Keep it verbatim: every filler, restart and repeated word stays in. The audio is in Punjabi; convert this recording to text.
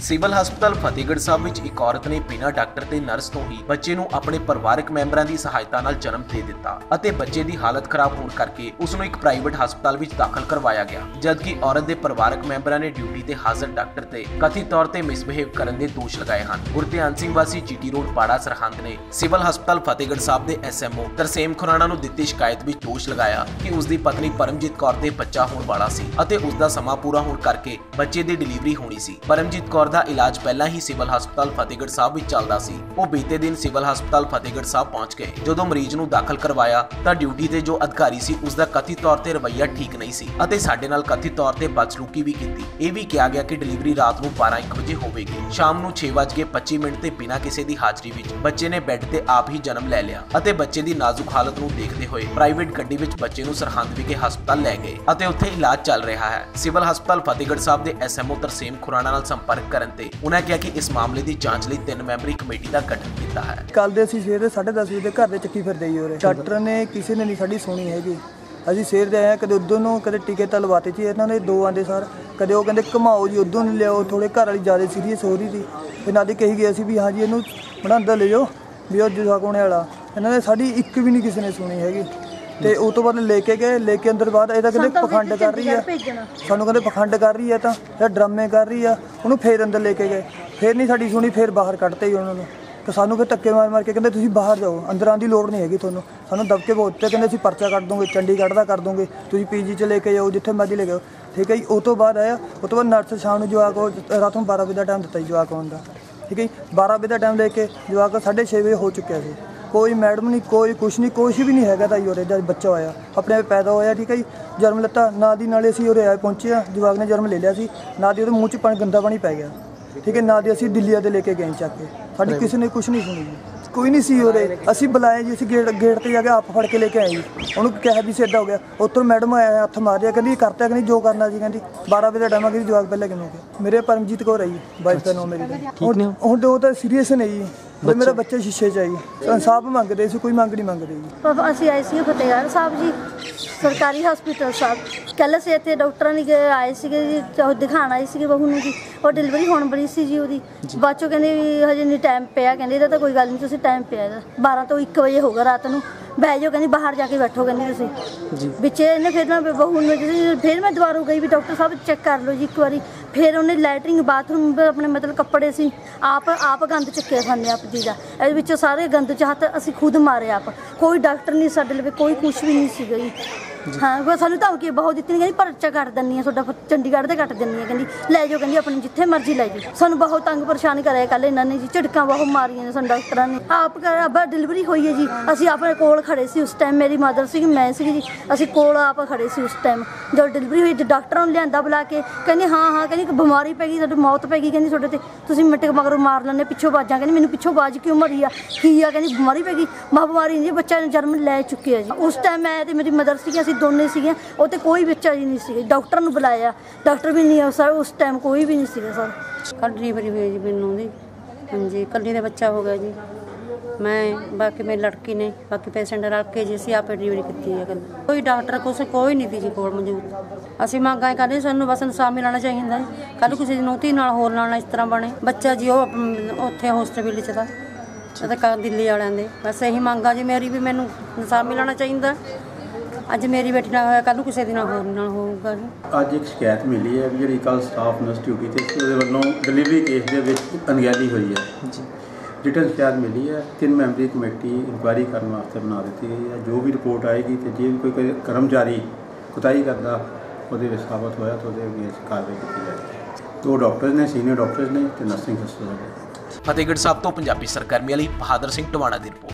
ਸਿਵਲ ਹਸਪਤਾਲ ਫਤਿਹਗੜ੍ਹ ਸਾਹਿਬ ਵਿੱਚ ਇੱਕ ਔਰਤ ਨੇ ਬਿਨਾਂ ਡਾਕਟਰ ਤੇ ਨਰਸ ਤੋਂ ਹੀ ਬੱਚੇ ਨੂੰ ਆਪਣੇ ਪਰਿਵਾਰਕ ਮੈਂਬਰਾਂ ਦੀ ਸਹਾਇਤਾ ਨਾਲ ਜਨਮ ਦੇ ਦਿੱਤਾ ਅਤੇ ਬੱਚੇ ਦੀ ਹਾਲਤ ਖਰਾਬ ਹੋਣ ਕਰਕੇ ਉਸ ਨੂੰ ਇੱਕ ਪ੍ਰਾਈਵੇਟ ਹਸਪਤਾਲ ਵਿੱਚ ਦਾਖਲ ਕਰਵਾਇਆ ਗਿਆ, ਜਦਕਿ ਔਰਤ ਦੇ ਪਰਿਵਾਰਕ ਮੈਂਬਰਾਂ ਨੇ ਡਿਊਟੀ ਤੇ ਹਾਜ਼ਰ ਡਾਕਟਰ ਤੇ ਕਥਿਤ ਤੌਰ ਤੇ ਮਿਸਬਿਹੇਵ ਕਰਨ ਦੇ ਦੋਸ਼ ਲਗਾਏ ਹਨ। ਗੁਰਧਿਆਨ ਸਿੰਘ ਵਾਸੀ ਜੀਟੀ ਰੋਡ ਪਾੜਾ ਸਰਹੰਦ ਨੇ ਸਿਵਲ ਹਸਪਤਾਲ ਫਤਿਹਗੜ੍ਹ ਸਾਹਿਬ ਦੇ ਐਸਐਮਓ ਤਰਸੇਮ ਖੁਰਾਣਾ ਨੂੰ ਦਿੱਤੀ ਸ਼ਿਕਾਇਤ ਵਿੱਚ ਦੋਸ਼ ਲਗਾਇਆ ਕਿ ਉਸ ਦੀ ਪਤਨੀ ਪਰਮਜੀਤ ਕੌਰ ਦੇ ਬੱਚਾ ਹੋਣ ਵਾਲਾ ਸੀ ਅਤੇ ਉਸ ਦਾ ਸਮਾਂ ਪੂਰਾ ਹੋਣ ਕਰਕੇ ਬੱਚੇ ਦੀ ਡਿਲੀਵਰੀ ਹੋਣੀ ਸੀ। ਪਰਮਜੀਤ ਕੌਰ ਦਾ ਇਲਾਜ ਪਹਿਲਾਂ ਹੀ ਸਿਵਲ ਹਸਪਤਾਲ ਫਤਿਹਗੜ੍ਹ ਸਾਹਿਬ ਵਿੱਚ ਚੱਲਦਾ ਸੀ। ਉਹ ਬੀਤੇ ਦਿਨ ਸਿਵਲ ਹਸਪਤਾਲ ਫਤਿਹਗੜ੍ਹ ਸਾਹਿਬ ਪਹੁੰਚ ਗਏ। ਜਦੋਂ ਮਰੀਜ਼ ਨੂੰ ਦਾਖਲ ਕਰਵਾਇਆ ਤਾਂ ਡਿਊਟੀ ਤੇ ਜੋ ਅਧਿਕਾਰੀ ਸੀ ਉਸ ਦਾ ਕਥਿਤ ਤੌਰ ਤੇ ਰਵੱਈਆ ਠੀਕ ਨਹੀਂ ਸੀ ਅਤੇ ਸਾਡੇ ਨਾਲ ਕਥਿਤ ਤੌਰ ਤੇ ਬਦਸਲੂਕੀ ਵੀ ਕੀਤੀ। ਇਹ ਵੀ ਕਿਹਾ ਗਿਆ ਕਿ ਡਿਲੀਵਰੀ ਰਾਤ ਨੂੰ ਬਾਰਾਂ ਇੱਕ ਵਜੇ ਹੋਵੇਗੀ। ਸ਼ਾਮ ਨੂੰ ਛੇ ਵੱਜ ਕੇ ਪੱਚੀ ਮਿੰਟ ਤੇ ਬਿਨਾਂ ਕਿਸੇ ਦੀ ਹਾਜ਼ਰੀ ਵਿੱਚ ਬੱਚੇ ਨੇ ਬੈੱਡ ਤੇ ਆਪ ਹੀ ਜਨਮ ਲੈ ਲਿਆ ਅਤੇ ਬੱਚੇ ਦੀ ਨਾਜ਼ੁਕ ਹਾਲਤ ਨੂੰ ਦੇਖਦੇ ਹੋਏ ਪ੍ਰਾਈਵੇਟ ਗੱਡੀ ਵਿੱਚ ਬੱਚੇ ਨੂੰ ਸਰਹੰਦ ਵਿਖੇ ਹਸਪਤਾਲ ਲੈ ਗਏ ਅਤੇ ਉੱਥੇ ਇਲਾਜ ਚੱਲ ਰਿਹਾ ਹੈ। ਸਿਵਲ ਹਸਪਤਾਲ ਫਤਿਹਗੜ੍ਹ ਸਾਹਿਬ ਦੇ ਐਸਐਮਓ ਤਰਸੇਮ ਖੁਰਾਣਾ ਨਾਲ ਸੰਪਰਕ ਕਰਨ ਤੇ ਉਹਨਾਂ ਕਿਹਾ ਕਿ ਇਸ ਮਾਮਲੇ ਦੀ ਜਾਂਚ ਲਈ ਤਿੰਨ ਮੈਂਬਰੀ ਕਮੇਟੀ ਦਾ ਗਠਨ ਕੀਤਾ ਹੈ। ਕੱਲ ਦੇ ਅਸੀਂ ਸਵੇਰੇ ਸਾਢੇ ਦਸ ਵਜੇ ਘਰ ਦੇ ਚੱਕੀ ਫਿਰਦੇ ਹੀ ਹੋ ਰਹੇ, ਡਾਕਟਰ ਨੇ ਕਿਸੇ ਨੇ ਨਹੀਂ ਸਾਡੀ ਸੁਣੀ ਹੈਗੀ। ਅਸੀਂ ਸਵੇਰ ਦੇ ਆਏ, ਕਦੇ ਉਧਰ ਨੂੰ ਕਦੇ ਟੀਕੇ ਤਾਂ ਲਵਾਤੇ ਸੀ ਇਹਨਾਂ ਨੇ ਦੋ ਆਂਦੇ ਸਰ, ਕਦੇ ਉਹ ਕਹਿੰਦੇ ਘਮਾਓ ਜੀ ਉਧਰ ਨੂੰ ਲਿਆਓ, ਥੋੜੇ ਘਰ ਵਾਲੀ ਜ਼ਿਆਦਾ ਸੀਰੀਅਸ ਹੋ ਰਹੀ ਸੀ। ਇਹਨਾਂ ਦੀ ਕਹੀ ਗਿਆ ਸੀ ਵੀ ਹਾਂ ਜੀ ਇਹਨੂੰ ਬਣਾ ਅੰਦਰ ਲੈ ਜਾਓ ਵੀ ਉਹ ਜਵਾਕ ਹੋਣੇ ਵਾਲਾ। ਇਹਨਾਂ ਨੇ ਸਾਡੀ ਇੱਕ ਵੀ ਨਹੀਂ ਕਿਸੇ ਨੇ ਸੁਣੀ ਹੈਗੀ ਤੇ ਉਹ ਤੋਂ ਬਾਅਦ ਲੈ ਕੇ ਗਏ, ਲੈ ਕੇ ਅੰਦਰ ਬਾਅਦ ਇਹਦਾ ਕਹਿੰਦੇ ਪਖੰਡ ਕਰ ਰਹੀ ਆ, ਸਾਨੂੰ ਕਹਿੰਦੇ ਪਖੰਡ ਕਰ ਰਹੀ ਆ ਤਾਂ ਇਹ ਡਰਾਮੇ ਕਰ ਰਹੀ ਆ। ਉਹਨੂੰ ਫੇਰ ਅੰਦਰ ਲੈ ਕੇ ਗਏ, ਫੇਰ ਨਹੀਂ ਸਾਡੀ ਸੁਣੀ, ਫੇਰ ਬਾਹਰ ਕੱਢਤੇ ਹੀ ਉਹਨਾਂ ਨੂੰ। ਤੇ ਸਾਨੂੰ ਫਿਰ ਧੱਕੇ ਮਾਰ ਮਾਰ ਕੇ ਕਹਿੰਦੇ ਤੁਸੀਂ ਬਾਹਰ ਜਾਓ, ਅੰਦਰ ਆਉਣ ਦੀ ਲੋੜ ਨਹੀਂ ਹੈਗੀ ਤੁਹਾਨੂੰ। ਸਾਨੂੰ ਦਬਕੇ ਬਹੁਤ ਤੇ ਕਹਿੰਦੇ ਅਸੀਂ ਪਰਚਾ ਕੱਢ ਦੂੰਗੇ, ਚੰਡੀਗੜ੍ਹ ਦਾ ਕਰ ਦੂੰਗੇ, ਤੁਸੀਂ ਪੀਜੀ 'ਚ ਲੈ ਕੇ ਜਾਓ, ਜਿੱਥੇ ਮਰਜ਼ੀ ਲੈ ਕੇ ਜਾਓ। ਠੀਕ ਹੈ ਜੀ। ਉਹ ਤੋਂ ਬਾਅਦ ਆਇਆ, ਉਹ ਤੋਂ ਬਾਅਦ ਨਰਸ ਸ਼ਾਮ ਨੂੰ ਜਵਾਕ ਉਹ ਰਾਤ ਨੂੰ ਬਾਰਾਂ ਵਜੇ ਦਾ ਟਾਈਮ ਦਿੱਤਾ ਜੀ ਜਵਾਕ ਆਉਣ ਦਾ। ਠੀਕ ਹੈ ਜੀ। ਬਾਰਾਂ ਵਜੇ ਦਾ ਟਾਈਮ ਲੈ ਕੇ ਜਵਾਕ ਸਾਢੇ ਛੇ ਵਜੇ ਹੋ ਚੁੱਕਿਆ ਸੀ। ਕੋਈ ਮੈਡਮ ਨਹੀਂ, ਕੋਈ ਕੁਛ ਨਹੀਂ, ਕੁਛ ਵੀ ਨਹੀਂ ਹੈਗਾ ਤਾਂ ਜੀ ਉਰੇ। ਜਦ ਬੱਚਾ ਹੋਇਆ ਆਪਣੇ ਆਪ ਪੈਦਾ ਹੋਇਆ, ਠੀਕ ਹੈ ਜੀ, ਜਨਮ ਲਿੱਤਾ ਨਾਲ ਦੀ ਨਾਲੇ ਅਸੀਂ ਉਰੇ ਆਏ ਪਹੁੰਚੇ ਆ, ਜਵਾਕ ਨੇ ਜਨਮ ਲੈ ਲਿਆ ਸੀ, ਨਾਲ ਦੀ ਉਹਦੇ ਮੂੰਹ 'ਚ ਪਾਣੀ ਗੰਦਾ ਪਾਣੀ ਪੈ ਗਿਆ। ਠੀਕ ਹੈ। ਨਾਲ ਦੀ ਅਸੀਂ ਦਿੱਲੀ ਦੇ ਲੈ ਕੇ ਗਏ ਚੱਕ ਕੇ, ਸਾਡੀ ਕਿਸੇ ਨੇ ਕੁਛ ਨਹੀਂ ਸੁਣੀ ਜੀ, ਕੋਈ ਨਹੀਂ ਸੀ ਉਰੇ। ਅਸੀਂ ਬੁਲਾਏ ਜੀ, ਅਸੀਂ ਗੇਟ ਗੇਟ 'ਤੇ ਜਾ ਕੇ ਆਪ ਫੜ ਕੇ ਲੈ ਕੇ ਆਏ ਜੀ। ਉਹਨੂੰ ਕਿਹਾ ਵੀ ਸਿੱਧਾ ਹੋ ਗਿਆ, ਉੱਥੋਂ ਮੈਡਮ ਆਇਆ ਹੱਥ ਮਾਰਿਆ, ਕਹਿੰਦੀ ਕਰਤਾ ਕਹਿੰਦੀ ਜੋ ਕਰਨਾ ਜੀ, ਕਹਿੰਦੀ ਬਾਰਾਂ ਵਜੇ ਦਾ ਟਾਈਮ ਆ, ਕਹਿੰਦੀ ਜਵਾਕ ਪਹਿਲਾਂ ਕਿਵੇਂ ਹੋ ਗਿਆ। ਮੇਰੇ ਪਰਮਜੀਤ ਕੌਰ ਹੈ ਜੀ, ਵਾਈਫ ਦਾ ਨਾਮ ਮੇਰੀ ਦਾ। ਹੁਣ ਉਹ ਤਾਂ ਸੀਰੀਅਸ ਨਹੀਂ ਜੀ, ਮੇਰਾ ਬੱਚਾ ਸ਼ੀਸ਼ੇ 'ਚ ਆਈ। ਇਨਸਾਫ ਮੰਗਦੇ ਸੀ, ਕੋਈ ਮੰਗ ਨਹੀਂ ਮੰਗਦੇ ਜੀ। ਅਸੀਂ ਆਏ ਸੀ ਫਤਿਹਗੜ੍ਹ ਸਾਹਿਬ ਜੀ, ਸਰਕਾਰੀ ਹਸਪੀਟਲ ਸਾਹਿਬ। ਕੱਲ੍ਹ ਅਸੀਂ ਇੱਥੇ ਡਾਕਟਰਾਂ ਨੇ ਆਏ ਸੀਗੇ ਜੀ, ਦਿਖਾਉਣ ਆਏ ਸੀਗੇ ਬਹੂ ਨੂੰ ਜੀ। ਉਹ ਡਿਲੀਵਰੀ ਹੋਣ ਬੜੀ ਸੀ ਜੀ ਉਹਦੀ। ਬਾਅਦ 'ਚੋਂ ਕਹਿੰਦੇ ਵੀ ਹਜੇ ਨਹੀਂ ਟਾਈਮ ਪਿਆ, ਕਹਿੰਦੇ ਇਹਦਾ ਤਾਂ ਕੋਈ ਗੱਲ ਨਹੀਂ, ਤੁਸੀਂ ਟਾਈਮ ਪਿਆ ਇਹਦਾ ਬਾਰਾਂ ਤੋਂ ਇੱਕ ਵਜੇ ਹੋਊਗਾ ਰਾਤ ਨੂੰ, ਬਹਿ ਜਾਓ ਕਹਿੰਦੀ, ਬਾਹਰ ਜਾ ਕੇ ਬੈਠੋ ਕਹਿੰਦੀ ਤੁਸੀਂ ਵਿੱਚ। ਇਹਨੇ ਫਿਰ ਮੈਂ ਬਹੂ ਨੂੰ ਫਿਰ ਮੈਂ ਦੁਬਾਰਾ ਗਈ ਵੀ ਡਾਕਟਰ ਸਾਹਿਬ ਚੈੱਕ ਕਰ ਲਓ ਜੀ ਇੱਕ ਵਾਰੀ। ਫਿਰ ਉਹਨੇ ਲੈਟਰਿੰਗ ਬਾਥਰੂਮ ਆਪਣੇ ਮਤਲਬ ਕੱਪੜੇ ਸੀ ਆਪ ਆਪ ਗੰਦ ਚੱਕਿਆ ਖਾਂਦੇ ਆਪ ਜੀ ਦਾ। ਇਹਦੇ ਵਿੱਚੋਂ ਸਾਰੇ ਗੰਦ 'ਚ ਹੱਥ ਅਸੀਂ ਖੁਦ ਮਾਰੇ ਆਪ, ਕੋਈ ਡਾਕਟਰ ਨਹੀਂ ਸਾਡੇ ਲਵੇ, ਕੋਈ ਕੁਛ ਵੀ ਨਹੀਂ ਸੀਗਾ ਜੀ। ਹਾਂ ਸਾਨੂੰ ਧਮਕੀ ਬਹੁਤ ਦਿੱਤੀ, ਕਹਿੰਦੀ ਪਰਚਾ ਕੱਟ ਦਿੰਦੀ ਆ ਤੁਹਾਡਾ, ਚੰਡੀਗੜ੍ਹ ਦੇ ਕੱਟ ਦਿੰਦੀ ਆ, ਕਹਿੰਦੀ ਲੈ ਜਾਓ, ਕਹਿੰਦੀ ਆਪਣੇ ਜਿੱਥੇ ਮਰਜ਼ੀ ਲੈ ਜਾਓ। ਸਾਨੂੰ ਬਹੁਤ ਤੰਗ ਪਰੇਸ਼ਾਨ ਕਰਿਆ ਕੱਲ੍ਹ ਇਹਨਾਂ ਨੇ ਜੀ, ਝਿੜਕਾਂ ਬਹੁਤ ਮਾਰੀਆਂ ਨੇ ਸਾਨੂੰ ਡਾਕਟਰਾਂ ਨੇ। ਆਪ ਕਰ ਡਿਲੀਵਰੀ ਹੋਈ ਹੈ ਜੀ, ਅਸੀਂ ਆਪਣੇ ਕੋਲ ਖੜੇ ਸੀ ਉਸ ਟਾਈਮ, ਮੇਰੀ ਮਦਰ ਸੀਗੀ, ਮੈਂ ਸੀਗੀ ਜੀ, ਅਸੀਂ ਕੋਲ ਆਪ ਖੜੇ ਸੀ ਉਸ ਟਾਈਮ ਜਦੋਂ ਡਿਲੀਵਰੀ ਹੋਈ। ਡਾਕਟਰਾਂ ਨੂੰ ਲਿਆਂਦਾ ਬੁਲਾ ਕੇ, ਕਹਿੰਦੀ ਹਾਂ ਹਾਂ ਕਹਿੰਦੀ ਬਿਮਾਰੀ ਪੈ ਗਈ, ਤੁਹਾਡੀ ਮੌਤ ਪੈ ਗਈ, ਕਹਿੰਦੀ ਤੁਹਾਡੇ ਤੇ ਤੁਸੀਂ ਮਿੰਟ ਮਗਰੋਂ ਮਾਰ ਲੈਂਦੇ, ਪਿੱਛੋਂ ਬਾਜਾਂ, ਕਹਿੰਦੀ ਮੈਨੂੰ ਪਿੱਛੋਂ ਬਾਜ ਕਿਉਂ ਮਰੀ ਆ, ਕੀ ਆ, ਕਹਿੰਦੀ ਬਿਮਾਰੀ ਪੈ ਗਈ। ਮਾਂ ਬਿਮਾਰੀ ਨਹੀਂ ਜੀ, ਬੱਚਾ ਨੇ ਜਨਮ ਲੈ ਚੁੱਕੇ ਆ ਜੀ। ਉਸ ਟਾਈਮ ਮੈਂ ਤੇ ਮੇਰੀ ਮਦਰ ਸੀਗੀ, ਅਸੀਂ ਦੋਨੇ ਸੀਗੇ, ਉਹ ਤੇ ਕੋਈ ਬੱਚਾ ਜੀ ਨਹੀਂ ਸੀਗਾ। ਡਾਕਟਰ ਨੂੰ ਬੁਲਾਇਆ, ਡਾਕਟਰ ਵੀ ਨਹੀਂ ਸਰ ਉਸ ਟਾਈਮ, ਕੋਈ ਵੀ ਨਹੀਂ ਸੀਗਾ ਸਰ। ਕੱਲ੍ਹ ਡਿਲੀਵਰੀ ਹੋਈ ਜੀ ਮੈਨੂੰ ਦੀ, ਹਾਂਜੀ ਇਕੱਲੀ ਦਾ ਬੱਚਾ ਹੋ ਗਿਆ ਜੀ। ਮੈਂ ਬਾਕੀ ਮੇਰੀ ਲੜਕੀ ਨੇ, ਬਾਕੀ ਪੇਸ਼ੈਂਟ ਰਲ ਕੇ ਜੀ ਅਸੀਂ ਆਪੇ ਡਿਲੀਵਰੀ ਕੀਤੀ ਹੈ। ਕੋਈ ਡਾਕਟਰ ਕੁਛ ਕੋਈ ਨਹੀਂ ਸੀ ਜੀ ਕੋਲ ਮੌਜੂਦ। ਅਸੀਂ ਮੰਗਾਂ ਕਰਦੇ ਸਾਨੂੰ ਬਸ ਇਨਸਾਫ ਮਿਲਣਾ ਚਾਹੀਦਾ ਜੀ। ਕੱਲ੍ਹ ਕਿਸੇ ਦੀ ਨੌਤੀ ਨਾਲ ਹੋਰ ਨਾਲ ਇਸ ਤਰ੍ਹਾਂ ਬਣੇ ਬੱਚਾ ਜੀ, ਉਹ ਉੱਥੇ ਹੋਸਟਲ 'ਚ ਦਾ ਅਤੇ ਕੱਲ੍ਹ ਦਿੱਲੀ ਵਾਲਿਆਂ ਦੇ। ਬਸ ਇਹੀ ਮੰਗਾਂ ਜੀ ਮੇਰੀ ਵੀ, ਮੈਨੂੰ ਇਨਸਾਫ ਮਿਲਣਾ ਚਾਹੀਦਾ। ਅੱਜ ਮੇਰੀ ਬੇਟੀ ਨਾਲ ਹੋਇਆ, ਕੱਲ੍ਹ ਨੂੰ ਕਿਸੇ ਦੀ ਨਾਲ ਹੋਰ ਨਾਲ ਹੋਊਗਾ ਜੀ। ਅੱਜ ਇੱਕ ਸ਼ਿਕਾਇਤ ਮਿਲੀ ਹੈ ਵੀ ਜਿਹੜੀ ਕੱਲ੍ਹ ਸਟਾਫ ਨਰਸ ਡਿਊਟੀ 'ਤੇ ਸੀ ਉਹਦੇ ਵੱਲੋਂ ਡਿਲੀਵਰੀ ਕੇਸ ਦੇ ਵਿੱਚ ਅਣਗਹਿਲੀ ਹੋਈ ਹੈ ਜੀ। ਰਿਟਨ ਸ਼ਿਕਾਇਤ ਮਿਲੀ ਹੈ, ਤਿੰਨ ਮੈਂਬਰੀ ਕਮੇਟੀ ਇਨਕੁਆਇਰੀ ਕਰਨ ਵਾਸਤੇ ਬਣਾ ਦਿੱਤੀ ਗਈ ਹੈ। ਜੋ ਵੀ ਰਿਪੋਰਟ ਆਏਗੀ ਅਤੇ ਜੇ ਵੀ ਕੋਈ ਕਰਮਚਾਰੀ ਕੁਤਾਹੀ ਕਰਦਾ ਉਹਦੇ ਵਿੱਚ ਸਾਬਤ ਹੋਇਆ ਤਾਂ ਉਹਦੇ ਵਿੱਚ ਕਾਰਵਾਈ ਕੀਤੀ ਜਾਏਗੀ। ਦੋ ਡਾਕਟਰਸ ਨੇ, ਸੀਨੀਅਰ ਡਾਕਟਰਸ ਨੇ ਅਤੇ ਨਰਸਿੰਗ ਸਿਸਟਰ ਨੇ। ਫਤਿਹਗੜ੍ਹ ਸਾਹਿਬ ਤੋਂ ਪੰਜਾਬੀ ਸਰਗਰਮੀ ਲਈ ਬਹਾਦਰ ਸਿੰਘ ਟਵਾਣਾ ਦੀ ਰਿਪੋਰਟ।